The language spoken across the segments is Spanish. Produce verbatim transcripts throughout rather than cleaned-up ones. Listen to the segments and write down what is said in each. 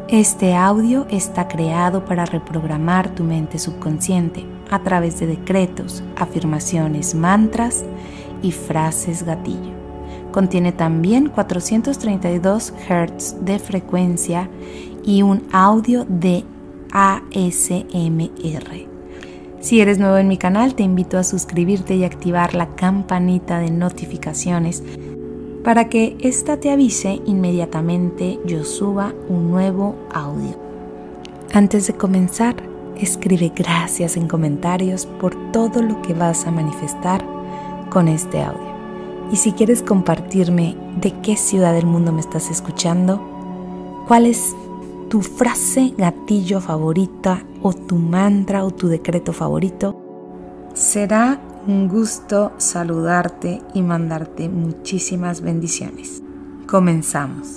Este audio está creado para reprogramar tu mente subconsciente a través de decretos, afirmaciones, mantras y frases gatillo. Contiene también cuatrocientos treinta y dos hertz de frecuencia y un audio de A S M R. Si eres nuevo en mi canal, te invito a suscribirte y activar la campanita de notificaciones para que ésta te avise inmediatamente yo suba un nuevo audio. Antes de comenzar, escribe gracias en comentarios por todo lo que vas a manifestar con este audio. Y si quieres compartirme de qué ciudad del mundo me estás escuchando, cuál es tu frase gatillo favorita o tu mantra o tu decreto favorito, será un gusto saludarte y mandarte muchísimas bendiciones. Comenzamos.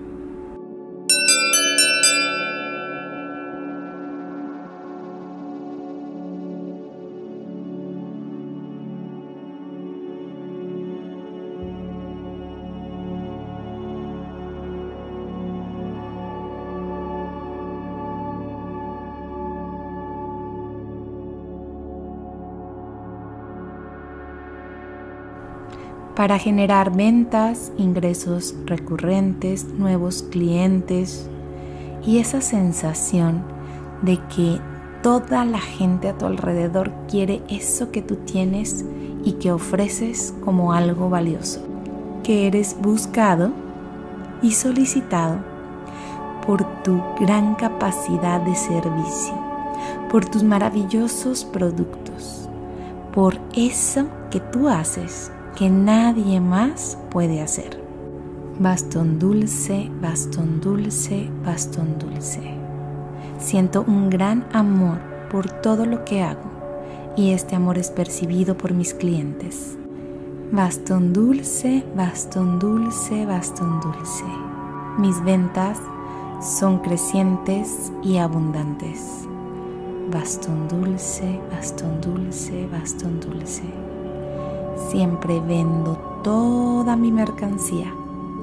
Para generar ventas, ingresos recurrentes, nuevos clientes y esa sensación de que toda la gente a tu alrededor quiere eso que tú tienes y que ofreces como algo valioso, que eres buscado y solicitado por tu gran capacidad de servicio, por tus maravillosos productos, por eso que tú haces que nadie más puede hacer. Bastón dulce, bastón dulce, bastón dulce. Siento un gran amor por todo lo que hago y este amor es percibido por mis clientes. Bastón dulce, bastón dulce, bastón dulce. Mis ventas son crecientes y abundantes. Bastón dulce, bastón dulce, bastón dulce. Siempre vendo toda mi mercancía.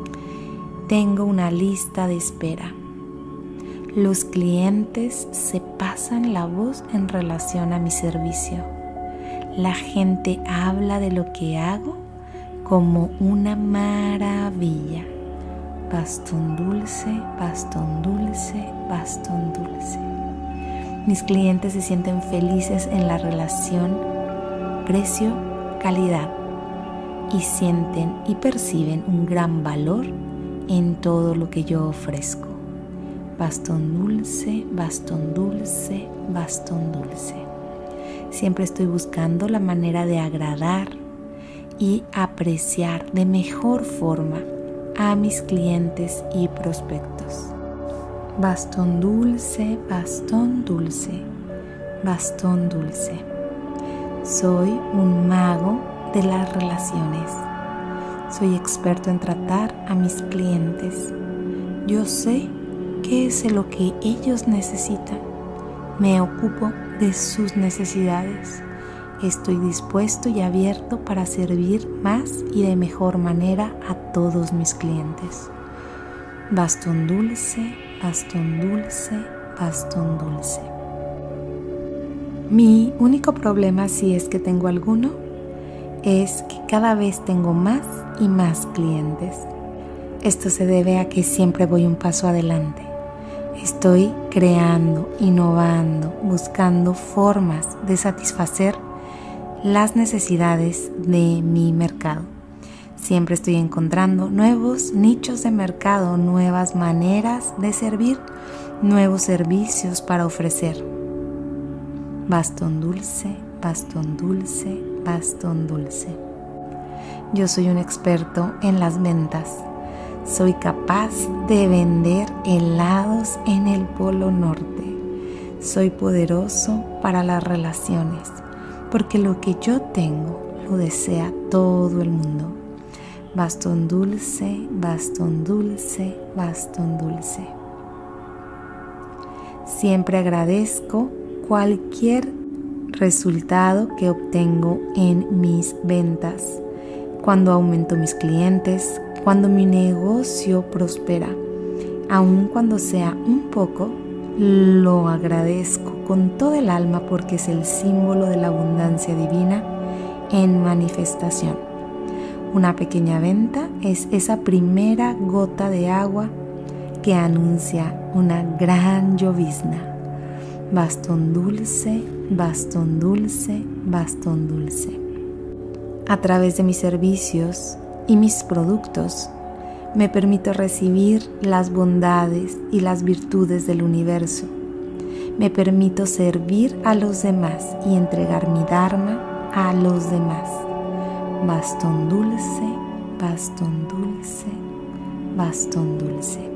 Tengo una lista de espera. Los clientes se pasan la voz en relación a mi servicio. La gente habla de lo que hago como una maravilla. Bastón dulce, bastón dulce, bastón dulce. Mis clientes se sienten felices en la relación precio-calidad y sienten y perciben un gran valor en todo lo que yo ofrezco. Bastón dulce, bastón dulce, bastón dulce. Siempre estoy buscando la manera de agradar y apreciar de mejor forma a mis clientes y prospectos. Bastón dulce, bastón dulce, bastón dulce. Soy un mago de las relaciones. Soy experto en tratar a mis clientes. Yo sé qué es lo que ellos necesitan. Me ocupo de sus necesidades. Estoy dispuesto y abierto para servir más y de mejor manera a todos mis clientes. Bastón dulce, bastón dulce, bastón dulce. Mi único problema, si es que tengo alguno, es que cada vez tengo más y más clientes. Esto se debe a que siempre voy un paso adelante. Estoy creando, innovando, buscando formas de satisfacer las necesidades de mi mercado. Siempre estoy encontrando nuevos nichos de mercado, nuevas maneras de servir, nuevos servicios para ofrecer. Bastón dulce, bastón dulce, bastón dulce. Yo soy un experto en las ventas. Soy capaz de vender helados en el Polo Norte. Soy poderoso para las relaciones, porque lo que yo tengo lo desea todo el mundo. Bastón dulce, bastón dulce, bastón dulce. Siempre agradezco cualquier resultado que obtengo en mis ventas, cuando aumento mis clientes, cuando mi negocio prospera. Aun cuando sea un poco, lo agradezco con todo el alma porque es el símbolo de la abundancia divina en manifestación. Una pequeña venta es esa primera gota de agua que anuncia una gran llovizna. Bastón dulce, bastón dulce, bastón dulce. A través de mis servicios y mis productos, me permito recibir las bondades y las virtudes del universo. Me permito servir a los demás y entregar mi Dharma a los demás. Bastón dulce, bastón dulce, bastón dulce.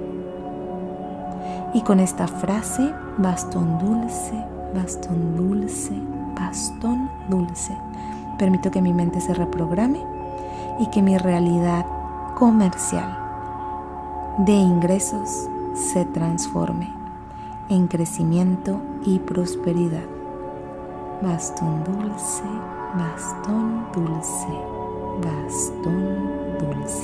Y con esta frase, bastón dulce, bastón dulce, bastón dulce, permito que mi mente se reprograme y que mi realidad comercial de ingresos se transforme en crecimiento y prosperidad. Bastón dulce, bastón dulce, bastón dulce.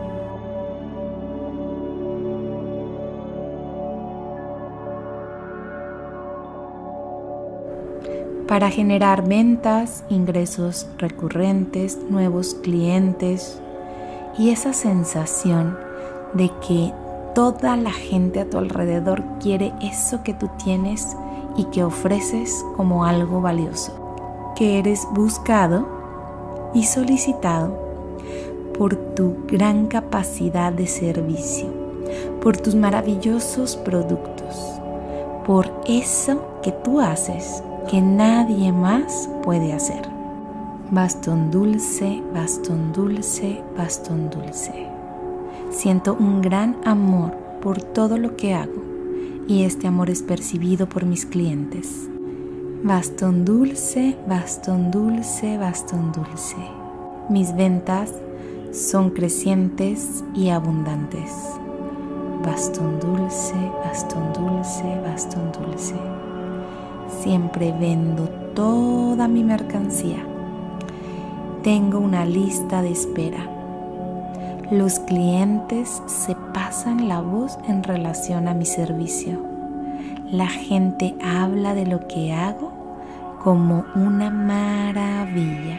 Para generar ventas, ingresos recurrentes, nuevos clientes y esa sensación de que toda la gente a tu alrededor quiere eso que tú tienes y que ofreces como algo valioso, que eres buscado y solicitado por tu gran capacidad de servicio, por tus maravillosos productos, por eso que tú haces que nadie más puede hacer. Bastón dulce, bastón dulce, bastón dulce. Siento un gran amor por todo lo que hago y este amor es percibido por mis clientes. Bastón dulce, bastón dulce, bastón dulce. Mis ventas son crecientes y abundantes. Bastón dulce, bastón dulce, bastón dulce. Siempre vendo toda mi mercancía. Tengo una lista de espera. Los clientes se pasan la voz en relación a mi servicio. La gente habla de lo que hago como una maravilla.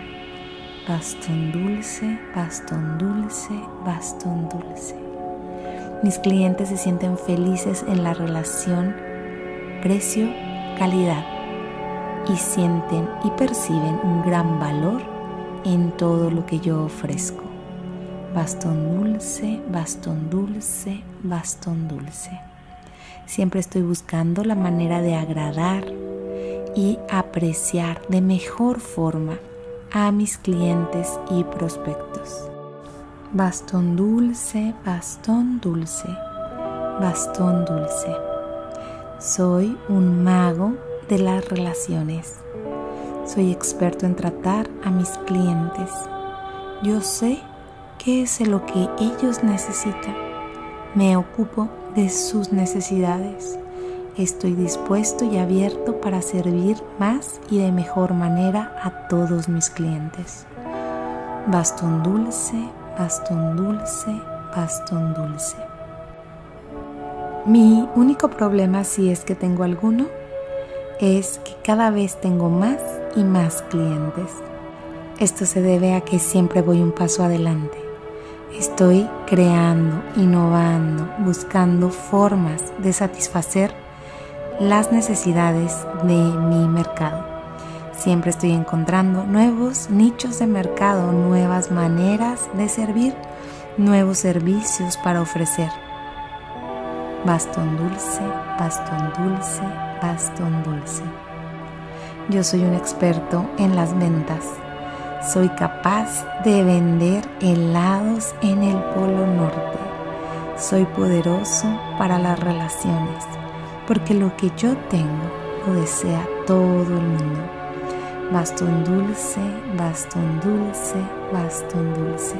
Bastón dulce, bastón dulce, bastón dulce. Mis clientes se sienten felices en la relación precio-calidad y sienten y perciben un gran valor en todo lo que yo ofrezco. Bastón dulce, bastón dulce, bastón dulce. Siempre estoy buscando la manera de agradar y apreciar de mejor forma a mis clientes y prospectos. Bastón dulce, bastón dulce, bastón dulce. Soy un mago de las relaciones. Soy experto en tratar a mis clientes. Yo sé qué es lo que ellos necesitan. Me ocupo de sus necesidades. Estoy dispuesto y abierto para servir más y de mejor manera a todos mis clientes. Bastón dulce, bastón dulce, bastón dulce. Mi único problema, si es que tengo alguno, es que cada vez tengo más y más clientes. Esto se debe a que siempre voy un paso adelante. Estoy creando, innovando, buscando formas de satisfacer las necesidades de mi mercado. Siempre estoy encontrando nuevos nichos de mercado, nuevas maneras de servir, nuevos servicios para ofrecer. Bastón dulce, bastón dulce, bastón dulce. Yo soy un experto en las ventas. Soy capaz de vender helados en el Polo Norte. Soy poderoso para las relaciones, porque lo que yo tengo lo desea todo el mundo. Bastón dulce, bastón dulce, bastón dulce.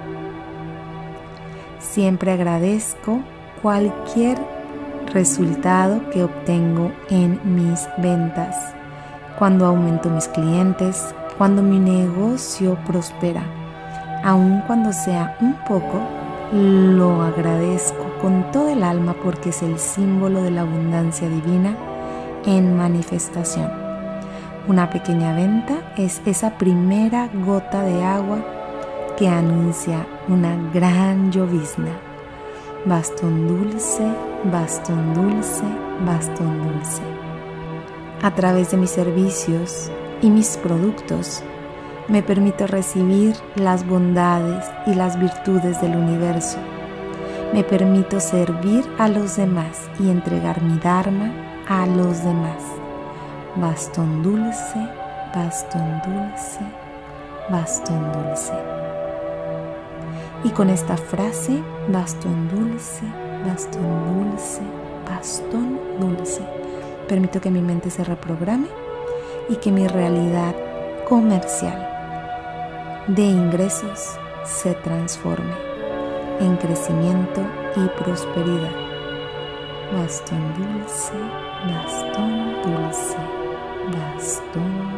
Siempre agradezco cualquier resultado que obtengo en mis ventas, cuando aumento mis clientes, cuando mi negocio prospera. Aun cuando sea un poco, lo agradezco con todo el alma porque es el símbolo de la abundancia divina en manifestación. Una pequeña venta es esa primera gota de agua que anuncia una gran llovizna. Bastón dulce, bastón dulce, bastón dulce. A través de mis servicios y mis productos, me permito recibir las bondades y las virtudes del universo. Me permito servir a los demás y entregar mi Dharma a los demás. Bastón dulce, bastón dulce, bastón dulce. Y con esta frase, bastón dulce, bastón dulce, bastón dulce, permito que mi mente se reprograme y que mi realidad comercial de ingresos se transforme en crecimiento y prosperidad. Bastón dulce, bastón dulce, bastón